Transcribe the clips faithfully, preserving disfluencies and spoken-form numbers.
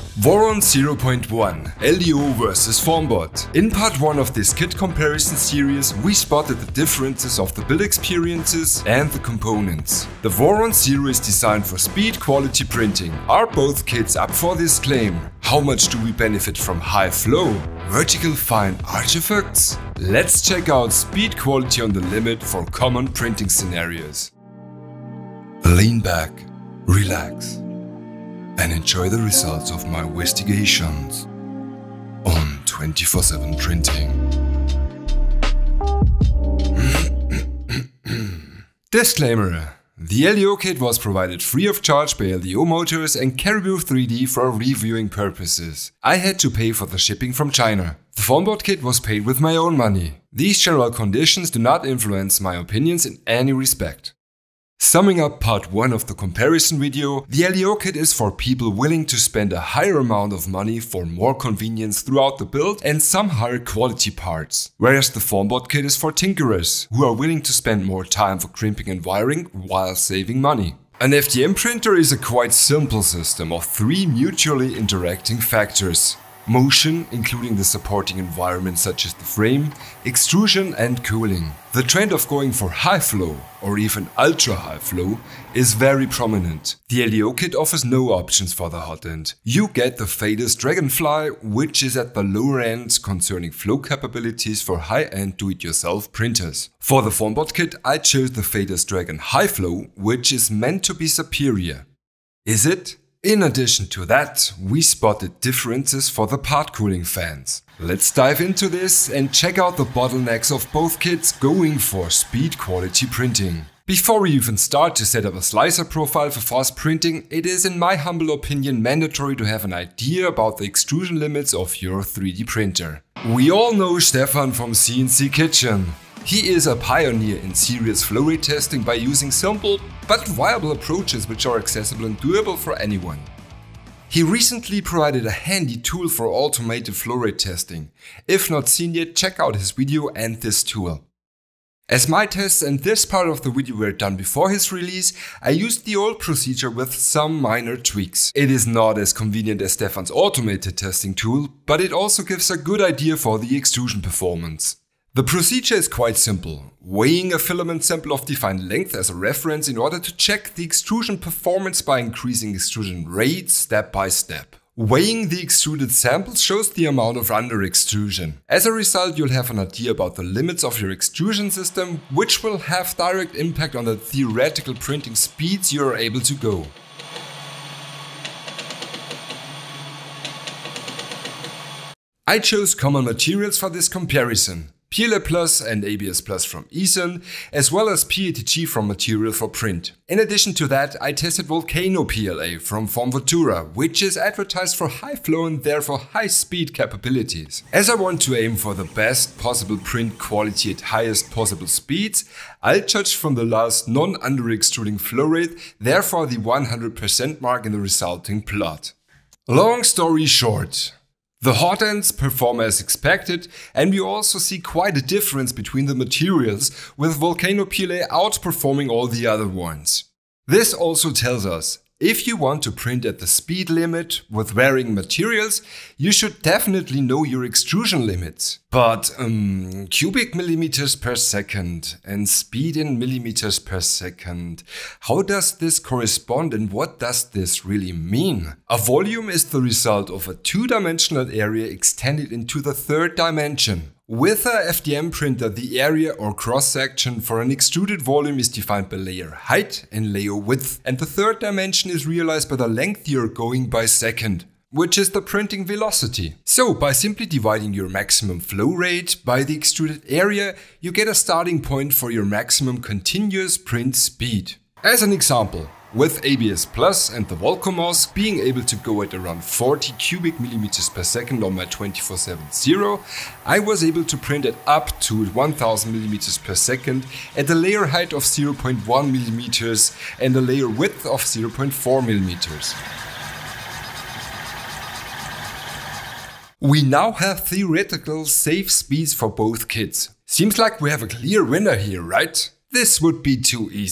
Voron zero point one L D O versus Formbot. In part one of this kit comparison series, we spotted the differences of the build experiences and the components. The Voron Zero is designed for speed quality printing. Are both kits up for this claim? How much do we benefit from high flow? Vertical fine artifacts? Let's check out speed quality on the limit for common printing scenarios. Lean back, relax, and enjoy the results of my investigations on twenty-four seven printing. Disclaimer: the L D O kit was provided free of charge by L D O Motors and Caribou three D for reviewing purposes. I had to pay for the shipping from China. The Formbot kit was paid with my own money. These general conditions do not influence my opinions in any respect. Summing up part one of the comparison video, the L D O kit is for people willing to spend a higher amount of money for more convenience throughout the build and some higher quality parts. Whereas the Formbot kit is for tinkerers, who are willing to spend more time for crimping and wiring while saving money. An F D M printer is a quite simple system of three mutually interacting factors: motion, including the supporting environment such as the frame, extrusion and cooling. The trend of going for high flow, or even ultra high flow, is very prominent. The L D O kit offers no options for the hot end. You get the famous Dragonfly, which is at the lower end concerning flow capabilities for high-end do-it-yourself printers. For the Formbot kit, I chose the famous Dragon High Flow, which is meant to be superior. Is it? In addition to that, we spotted differences for the part cooling fans. Let's dive into this and check out the bottlenecks of both kits going for speed quality printing. Before we even start to set up a slicer profile for fast printing, it is in my humble opinion mandatory to have an idea about the extrusion limits of your three D printer. We all know Stefan from C N C Kitchen. He is a pioneer in serious flow rate testing by using simple but viable approaches which are accessible and doable for anyone. He recently provided a handy tool for automated flow rate testing. If not seen yet, check out his video and this tool. As my tests and this part of the video were done before his release, I used the old procedure with some minor tweaks. It is not as convenient as Stefan's automated testing tool, but it also gives a good idea for the extrusion performance. The procedure is quite simple, weighing a filament sample of defined length as a reference in order to check the extrusion performance by increasing extrusion rate step by step. Weighing the extruded sample shows the amount of under extrusion. As a result, you'll have an idea about the limits of your extrusion system, which will have direct impact on the theoretical printing speeds you are able to go. I chose common materials for this comparison: P L A Plus and A B S Plus from Eason, as well as P A T G from Material for Print. In addition to that, I tested Volcano P L A from Formbot, which is advertised for high flow and therefore high speed capabilities. As I want to aim for the best possible print quality at highest possible speeds, I'll judge from the last non-under extruding flow rate, therefore the one hundred percent mark in the resulting plot. Long story short, the hot ends perform as expected, and we also see quite a difference between the materials, with Volcano P L A outperforming all the other ones. This also tells us, if you want to print at the speed limit with varying materials, you should definitely know your extrusion limits. But um, cubic millimeters per second and speed in millimeters per second, how does this correspond and what does this really mean? A volume is the result of a two-dimensional area extended into the third dimension. With a F D M printer, the area or cross-section for an extruded volume is defined by layer height and layer width, and the third dimension is realized by the length you're going by second, which is the printing velocity. So, by simply dividing your maximum flow rate by the extruded area, you get a starting point for your maximum continuous print speed. As an example, with A B S Plus and the Volcomos being able to go at around forty cubic millimeters per second on my twenty-four seven Zero, I was able to print at up to one thousand millimeters per second at a layer height of zero point one millimeters and a layer width of zero point four millimeters. We now have theoretical safe speeds for both kits. Seems like we have a clear winner here, right? This would be too easy.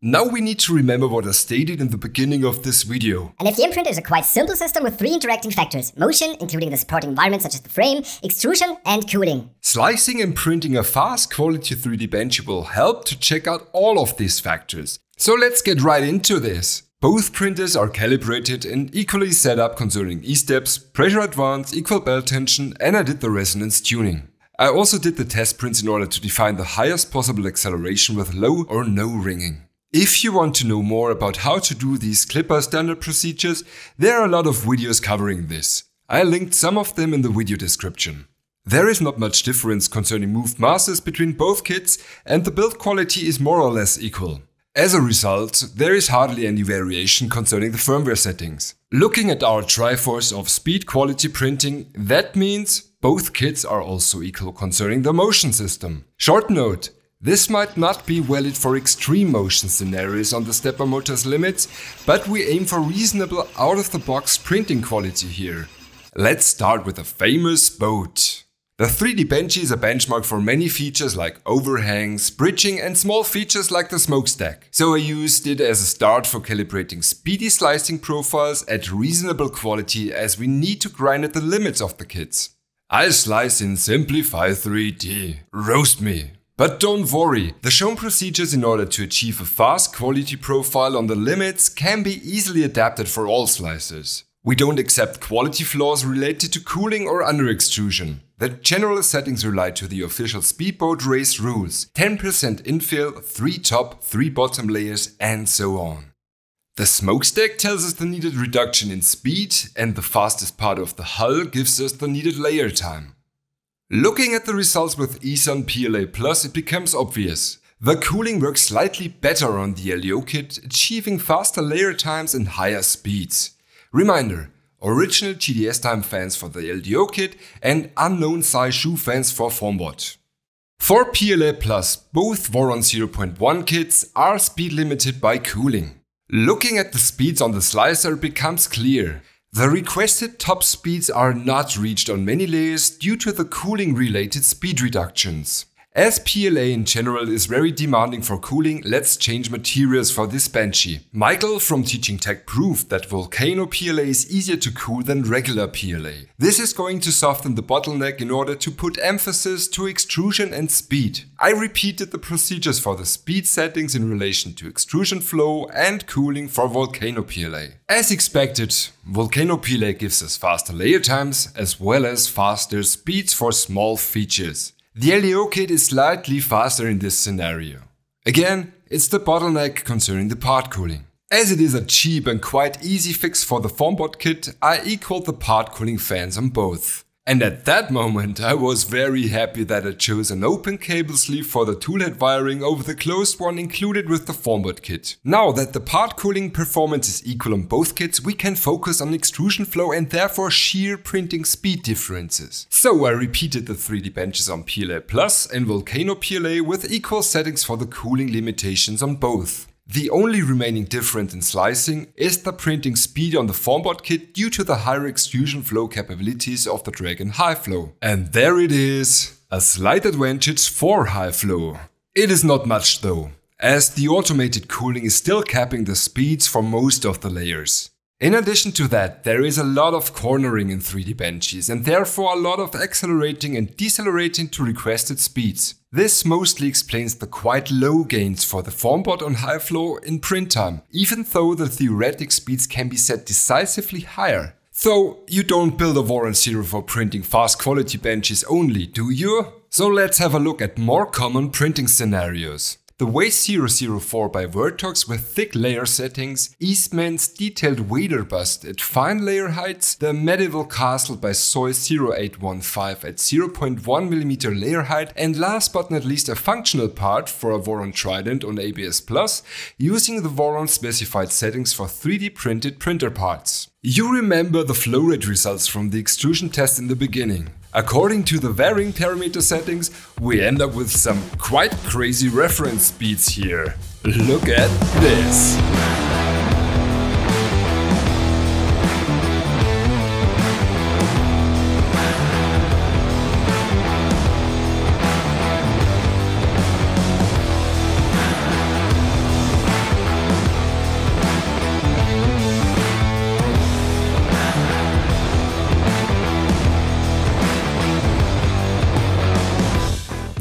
Now we need to remember what I stated in the beginning of this video. An F D M printer is a quite simple system with three interacting factors: motion, including the supporting environment such as the frame, extrusion, and cooling. Slicing and printing a fast quality three D bench will help to check out all of these factors. So let's get right into this. Both printers are calibrated and equally set up concerning E-steps, pressure advance, equal belt tension, and I did the resonance tuning. I also did the test prints in order to define the highest possible acceleration with low or no ringing. If you want to know more about how to do these clipper standard procedures, there are a lot of videos covering this. I linked some of them in the video description. There is not much difference concerning moved masses between both kits, and the build quality is more or less equal. As a result, there is hardly any variation concerning the firmware settings. Looking at our Triforce of speed quality printing, that means both kits are also equal concerning the motion system. Short note: this might not be valid for extreme motion scenarios on the stepper motor's limits, but we aim for reasonable out-of-the-box printing quality here. Let's start with a famous boat. The three D Benchy is a benchmark for many features like overhangs, bridging, and small features like the smokestack. So I used it as a start for calibrating speedy slicing profiles at reasonable quality, as we need to grind at the limits of the kits. I slice in Simplify three D. Roast me. But don't worry, the shown procedures in order to achieve a fast quality profile on the limits can be easily adapted for all slicers. We don't accept quality flaws related to cooling or under extrusion. The general settings rely to the official speedboat race rules: ten percent infill, three top, three bottom layers, and so on. The smokestack tells us the needed reduction in speed, and the fastest part of the hull gives us the needed layer time. Looking at the results with E S O N P L A plus, it becomes obvious. The cooling works slightly better on the L E O kit, achieving faster layer times and higher speeds. Reminder: original G D S time fans for the L D O kit and unknown size shoe fans for Formbot. For P L A plus, both Voron zero point one kits are speed limited by cooling. Looking at the speeds on the slicer, it becomes clear. The requested top speeds are not reached on many layers due to the cooling related speed reductions. As P L A in general is very demanding for cooling, let's change materials for this Benchy. Michael from Teaching Tech proved that Volcano P L A is easier to cool than regular P L A. This is going to soften the bottleneck in order to put emphasis to extrusion and speed. I repeated the procedures for the speed settings in relation to extrusion flow and cooling for Volcano P L A. As expected, Volcano P L A gives us faster layer times as well as faster speeds for small features. The L E O kit is slightly faster in this scenario. Again, it's the bottleneck concerning the part cooling. As it is a cheap and quite easy fix for the Formbot kit, I equaled the part cooling fans on both. And at that moment I was very happy that I chose an open cable sleeve for the toolhead wiring over the closed one included with the Formbot kit. Now that the part cooling performance is equal on both kits, we can focus on extrusion flow and therefore sheer printing speed differences. So I repeated the three D benches on P L A plus and Volcano P L A with equal settings for the cooling limitations on both. The only remaining difference in slicing is the printing speed on the Formbot kit due to the higher extrusion flow capabilities of the Dragon High Flow. And there it is, a slight advantage for high flow. It is not much though, as the automated cooling is still capping the speeds for most of the layers. In addition to that, there is a lot of cornering in three D benches and therefore a lot of accelerating and decelerating to requested speeds. This mostly explains the quite low gains for the Formbot on high flow in print time, even though the theoretic speeds can be set decisively higher. So you don't build a Voron zero for printing fast quality benches only, do you? So let's have a look at more common printing scenarios. The Waste zero zero four by Vertox with thick layer settings, Eastman's detailed wader bust at fine layer heights, the Medieval Castle by Soy zero eight one five at zero point one millimeter layer height, and last but not least a functional part for a Voron Trident on A B S plus, using the Voron specified settings for three D printed printer parts. You remember the flow rate results from the extrusion test in the beginning. According to the varying parameter settings, we end up with some quite crazy reference speeds here. Look at this!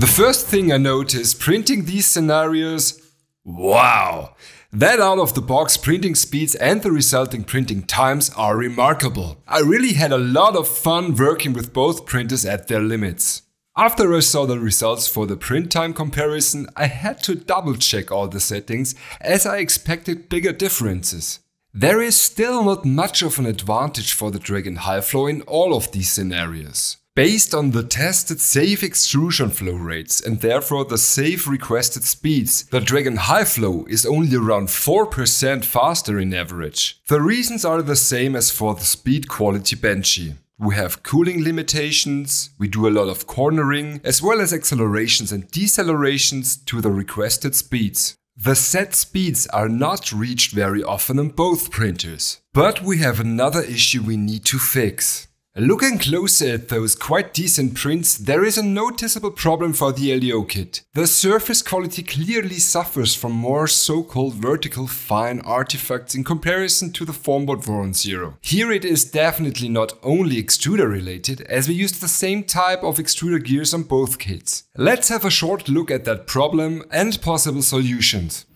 The first thing I noticed printing these scenarios, wow! That out-of-the-box printing speeds and the resulting printing times are remarkable. I really had a lot of fun working with both printers at their limits. After I saw the results for the print time comparison, I had to double check all the settings as I expected bigger differences. There is still not much of an advantage for the Dragon High Flow in all of these scenarios. Based on the tested safe extrusion flow rates and therefore the safe requested speeds, the Dragon High Flow is only around four percent faster in average. The reasons are the same as for the speed quality Benchy. We have cooling limitations, we do a lot of cornering, as well as accelerations and decelerations to the requested speeds. The set speeds are not reached very often on both printers. But we have another issue we need to fix. Looking closer at those quite decent prints, there is a noticeable problem for the L D O kit. The surface quality clearly suffers from more so-called vertical fine artifacts in comparison to the Formbot Voron zero. Here it is definitely not only extruder related, as we used the same type of extruder gears on both kits. Let's have a short look at that problem and possible solutions.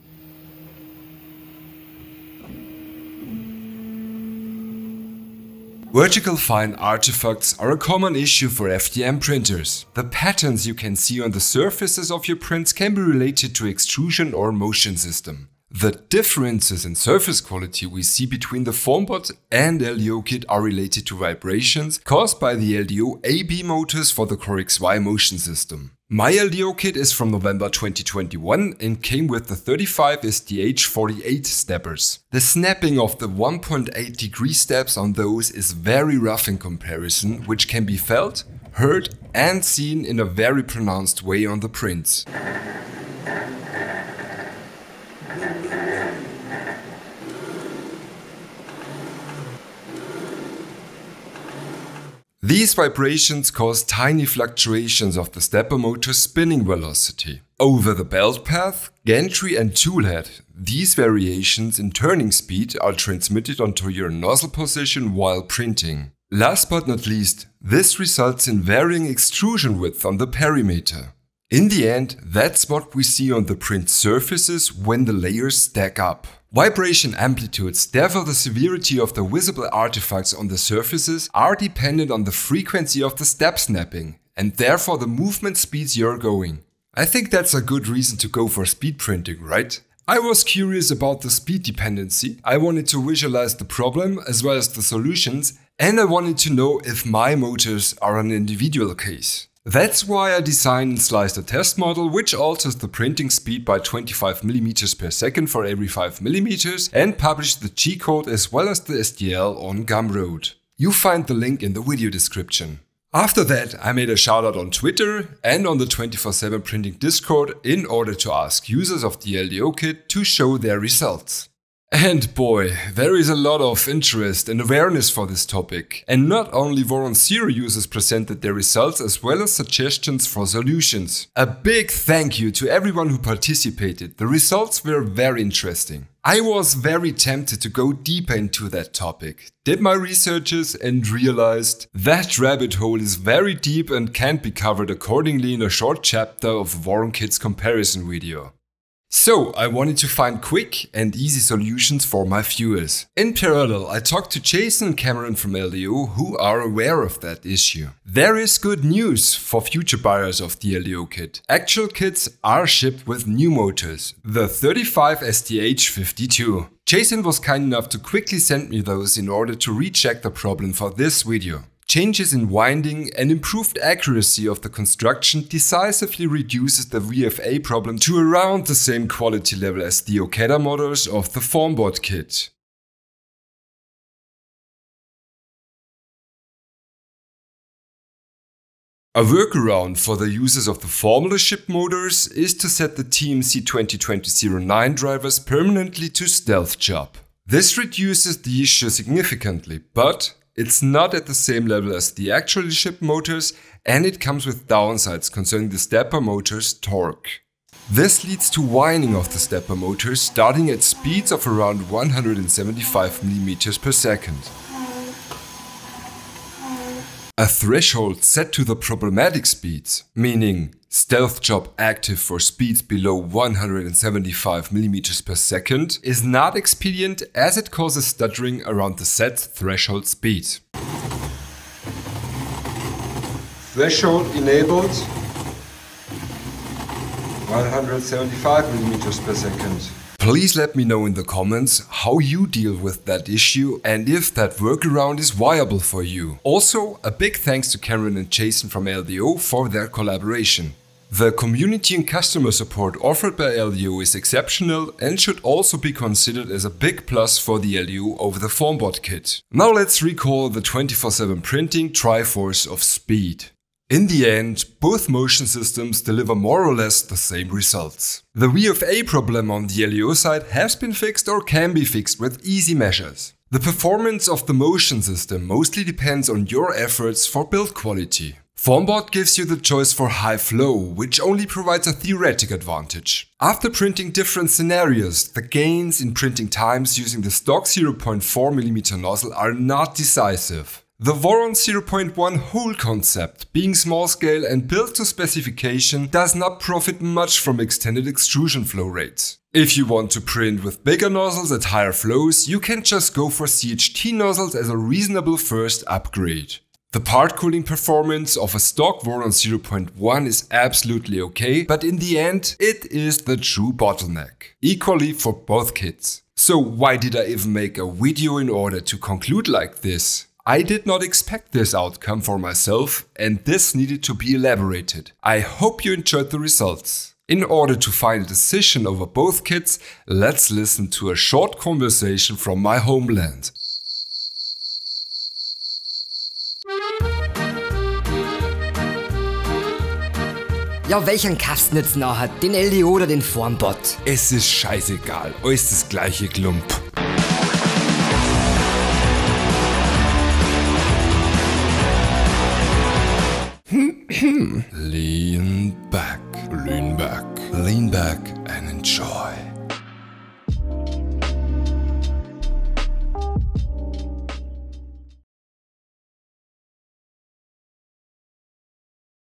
Vertical fine artifacts are a common issue for F D M printers. The patterns you can see on the surfaces of your prints can be related to extrusion or motion system. The differences in surface quality we see between the Formbot and L D O kit are related to vibrations caused by the L D O A B motors for the Core X Y motion system. My L D O kit is from November twenty twenty-one and came with the thirty-five S D H forty-eight steppers. The snapping of the one point eight degree steps on those is very rough in comparison, which can be felt, heard and seen in a very pronounced way on the prints. These vibrations cause tiny fluctuations of the stepper motor's spinning velocity. Over the belt path, gantry and tool head, these variations in turning speed are transmitted onto your nozzle position while printing. Last but not least, this results in varying extrusion width on the perimeter. In the end, that's what we see on the print surfaces when the layers stack up. Vibration amplitudes, therefore the severity of the visible artifacts on the surfaces, are dependent on the frequency of the step snapping, and therefore the movement speeds you're going. I think that's a good reason to go for speed printing, right? I was curious about the speed dependency, I wanted to visualize the problem as well as the solutions, and I wanted to know if my motors are an individual case. That's why I designed and sliced a test model which alters the printing speed by twenty-five millimeters per second for every five millimeters and published the G-code as well as the S D L on Gumroad. You find the link in the video description. After that, I made a shoutout on Twitter and on the twenty-four seven printing Discord in order to ask users of the L D O kit to show their results. And boy, there is a lot of interest and awareness for this topic. And not only Voron zero users presented their results as well as suggestions for solutions. A big thank you to everyone who participated. The results were very interesting. I was very tempted to go deeper into that topic, did my researches and realized that rabbit hole is very deep and can't be covered accordingly in a short chapter of Voron Kit's comparison video. So, I wanted to find quick and easy solutions for my viewers. In parallel, I talked to Jason and Cameron from L D O who are aware of that issue. There is good news for future buyers of the L D O kit. Actual kits are shipped with new motors, the thirty-five S D H fifty-two. Jason was kind enough to quickly send me those in order to recheck the problem for this video. Changes in winding and improved accuracy of the construction decisively reduces the V F A problem to around the same quality level as the Okada motors of the Formbot kit. A workaround for the users of the formula shipped motors is to set the T M C twenty twenty dash zero nine drivers permanently to stealth job. This reduces the issue significantly, but it's not at the same level as the actually shipped motors, and it comes with downsides concerning the stepper motor's torque. This leads to whining of the stepper motors starting at speeds of around one hundred seventy-five millimeters per second. A threshold set to the problematic speeds, meaning Stealth Job active for speeds below one hundred seventy-five millimeters per second, is not expedient as it causes stuttering around the set threshold speed. Threshold enabled one hundred seventy-five millimeters per second. Please let me know in the comments how you deal with that issue and if that workaround is viable for you. Also, a big thanks to Karen and Jason from L D O for their collaboration. The community and customer support offered by L D O is exceptional and should also be considered as a big plus for the L D O over the Formbot kit. Now let's recall the twenty-four seven printing Triforce of speed. In the end, both motion systems deliver more or less the same results. The V F A problem on the L D O side has been fixed or can be fixed with easy measures. The performance of the motion system mostly depends on your efforts for build quality. Formbot gives you the choice for high flow, which only provides a theoretic advantage. After printing different scenarios, the gains in printing times using the stock zero point four millimeter nozzle are not decisive. The Voron zero point one hole concept, being small scale and built to specification, does not profit much from extended extrusion flow rates. If you want to print with bigger nozzles at higher flows, you can just go for C H T nozzles as a reasonable first upgrade. The part cooling performance of a stock Voron zero point one is absolutely okay, but in the end, it is the true bottleneck. Equally for both kits. So why did I even make a video in order to conclude like this? I did not expect this outcome for myself, and this needed to be elaborated. I hope you enjoyed the results. In order to find a decision over both kits, let's listen to a short conversation from my homeland. Ja, welchen kaufst du jetzt nachher? Den L D O oder den Formbot? Es ist scheißegal, euch ist das gleiche Klump. Hm, hm.